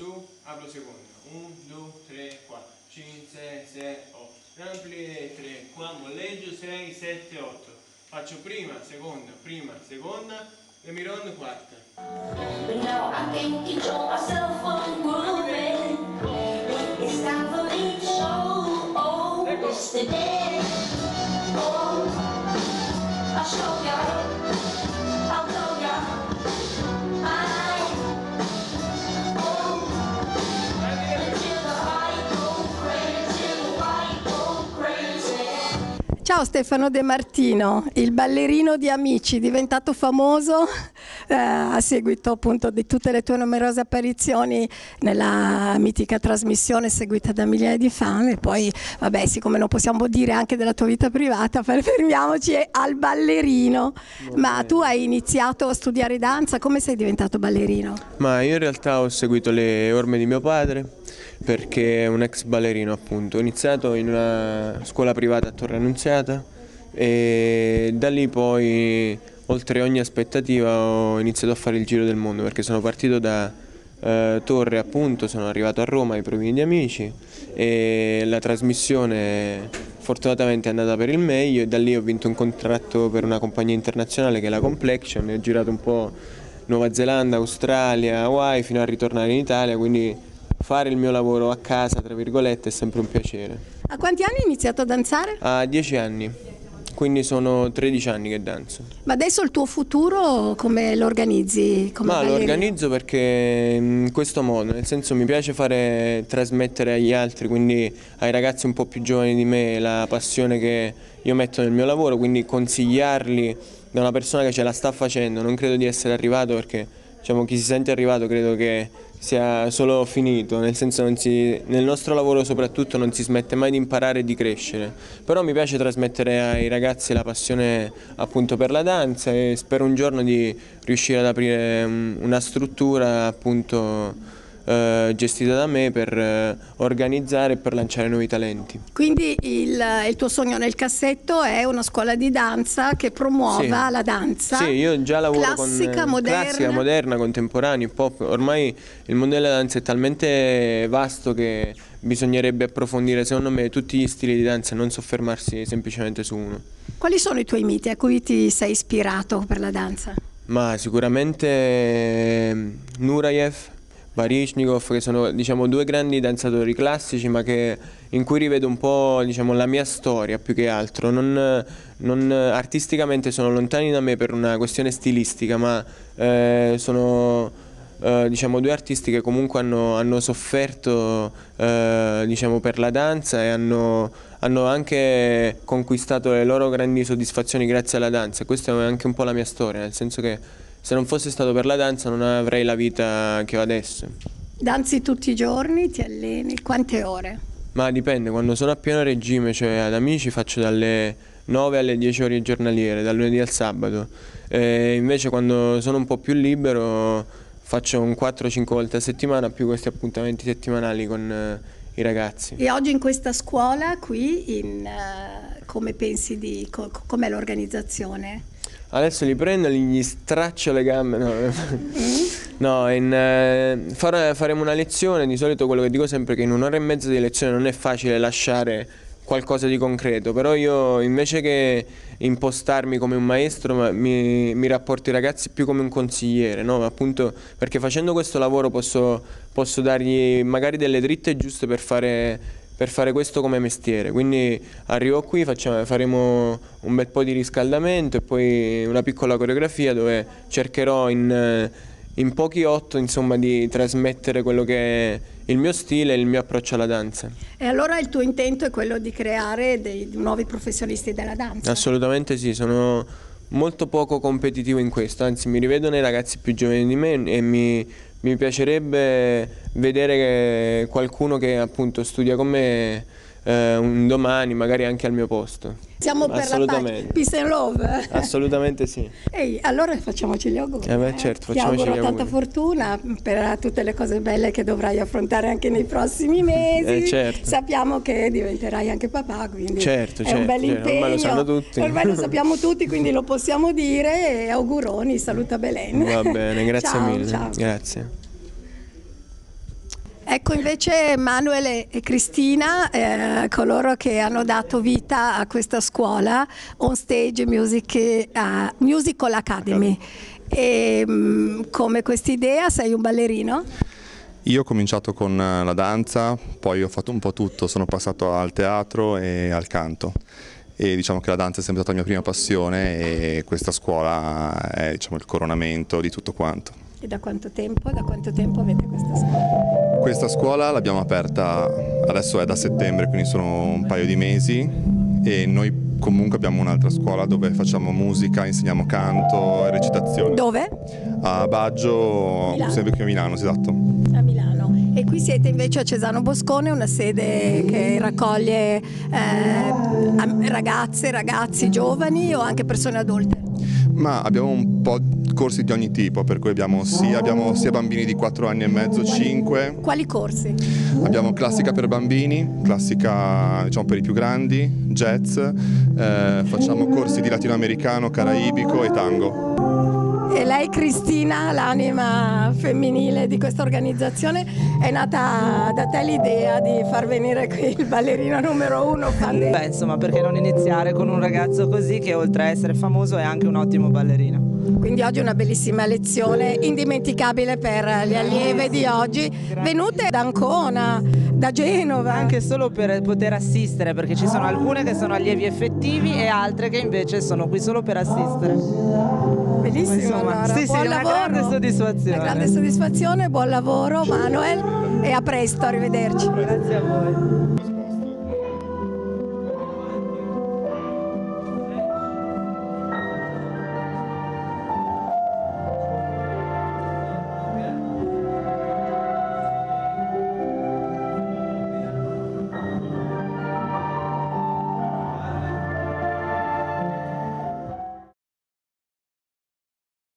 su, apro seconda, 1, 2, 3, 4, 5, 6, 7, 8, rampli 3, qua molleggio 6, 7, 8, faccio prima, seconda, e mi rondo quarta. But now I can't control myself from grooving. It's time for me to show. Oh, it's the day. Oh, I'll show ya. I'll tell ya. Until the light go crazy, the light go crazy. Ciao Stefano De Martino, il ballerino di Amici, diventato famoso a seguito appunto di tutte le tue numerose apparizioni nella mitica trasmissione seguita da migliaia di fan. E poi vabbè, siccome non possiamo dire anche della tua vita privata, fermiamoci al ballerino. Ma tu hai iniziato a studiare danza, come sei diventato ballerino? Ma io in realtà ho seguito le orme di mio padre, perché è un ex ballerino appunto. Ho iniziato in una scuola privata a Torre Annunziata e da lì poi, oltre ogni aspettativa, ho iniziato a fare il giro del mondo, perché sono partito da Torre appunto, sono arrivato a Roma ai provini di Amici e la trasmissione fortunatamente è andata per il meglio e da lì ho vinto un contratto per una compagnia internazionale che è la Complexion e ho girato un po' Nuova Zelanda, Australia, Hawaii fino a ritornare in Italia, quindi fare il mio lavoro a casa, tra virgolette, è sempre un piacere. A quanti anni hai iniziato a danzare? A 10 anni, quindi sono 13 anni che danzo. Ma adesso il tuo futuro come lo organizzi? Come Ma lo ballerino? organizzo perché in questo modo, nel senso mi piace trasmettere agli altri, quindi ai ragazzi un po' più giovani di me, la passione che io metto nel mio lavoro, quindi consigliarli da una persona che ce la sta facendo. Non credo di essere arrivato perché, diciamo, chi si sente arrivato credo che sia solo finito, nel senso nel nostro lavoro soprattutto non si smette mai di imparare e di crescere, però mi piace trasmettere ai ragazzi la passione appunto per la danza e spero un giorno di riuscire ad aprire una struttura appunto gestita da me per organizzare e per lanciare nuovi talenti. Quindi il tuo sogno nel cassetto è una scuola di danza che promuova Sì. la danza Sì, io già lavoro classica, classica, moderna, contemporanea, pop. Ormai il mondo della danza è talmente vasto che bisognerebbe approfondire, secondo me, tutti gli stili di danza e non soffermarsi semplicemente su uno. Quali sono i tuoi miti a cui ti sei ispirato per la danza? Ma sicuramente Nureyev, Baryshnikov, che sono, diciamo, due grandi danzatori classici, ma in cui rivedo un po', diciamo, la mia storia più che altro. Non artisticamente sono lontani da me per una questione stilistica, ma sono diciamo due artisti che comunque hanno sofferto diciamo, per la danza e hanno anche conquistato le loro grandi soddisfazioni grazie alla danza. Questa è anche un po' la mia storia, nel senso che se non fosse stato per la danza non avrei la vita che ho adesso. Danzi tutti i giorni, ti alleni, quante ore? Ma dipende, quando sono a pieno regime, cioè ad Amici, faccio dalle 9 alle 10 ore giornaliere, dal lunedì al sabato. Invece quando sono un po' più libero faccio un 4-5 volte a settimana, più questi appuntamenti settimanali con i ragazzi. E oggi in questa scuola qui, come pensi com'è l'organizzazione? Adesso li prendo, gli straccio le gambe, no, faremo una lezione. Di solito quello che dico sempre è che in un'ora e mezza di lezione non è facile lasciare qualcosa di concreto, però io invece che impostarmi come un maestro mi rapporto ai ragazzi più come un consigliere, no? Appunto perché facendo questo lavoro posso dargli magari delle dritte giuste per fare questo come mestiere. Quindi arrivo qui, faremo un bel po' di riscaldamento e poi una piccola coreografia dove cercherò in pochi 8 insomma di trasmettere quello che è il mio stile e il mio approccio alla danza. E allora il tuo intento è quello di creare dei nuovi professionisti della danza? Assolutamente sì, sono molto poco competitivo in questo, anzi mi rivedo nei ragazzi più giovani di me e mi piacerebbe vedere qualcuno che appunto studia con me un domani, magari anche al mio posto. Siamo per la pace, peace and love. Assolutamente sì. Ehi, allora facciamoci gli auguri. Certo, Ti facciamoci auguro gli auguri. tanta fortuna per tutte le cose belle che dovrai affrontare anche nei prossimi mesi. Certo. Sappiamo che diventerai anche papà, quindi certo, è un bel impegno. Ormai lo sanno tutti. Ormai lo sappiamo tutti, quindi lo possiamo dire. E auguroni, saluta Belen. Va bene, grazie Ciao, mille. ciao. Grazie. Ecco invece Manuel e Cristina, coloro che hanno dato vita a questa scuola, On Stage Musical Academy. E come quest'idea, sei un ballerino? Io ho cominciato con la danza, poi ho fatto un po' tutto, sono passato al teatro e al canto. E diciamo che la danza è sempre stata la mia prima passione e questa scuola è, diciamo, il coronamento di tutto quanto. E da quanto tempo? Da quanto tempo avete questa scuola? Questa scuola l'abbiamo aperta, adesso è da settembre, quindi sono un paio di mesi, e noi comunque abbiamo un'altra scuola dove facciamo musica, insegniamo canto e recitazione. Dove? A Baggio, Milano. sempre qui a Milano, esatto. A Milano. E qui siete invece a Cesano Boscone, una sede che raccoglie ragazze, ragazzi, giovani o anche persone adulte? Ma abbiamo un po' di corsi di ogni tipo, per cui abbiamo sia bambini di 4 anni e mezzo, 5. Quali corsi? Abbiamo classica per bambini, classica diciamo per i più grandi, jazz, facciamo corsi di latinoamericano, caraibico e tango. E lei, Cristina, l'anima femminile di questa organizzazione, è nata da te l'idea di far venire qui il ballerino numero 1? Beh, insomma, perché non iniziare con un ragazzo così che oltre a essere famoso è anche un ottimo ballerino. Quindi oggi una bellissima lezione, indimenticabile per le allieve di oggi, venute da Ancona, da Genova. Anche solo per poter assistere, perché ci sono alcune che sono allievi effettivi e altre che invece sono qui solo per assistere. Bellissimo, Insomma, allora. sì, Buon una lavoro. grande soddisfazione. Una grande soddisfazione, buon lavoro Manuel e a presto, arrivederci. Grazie a voi.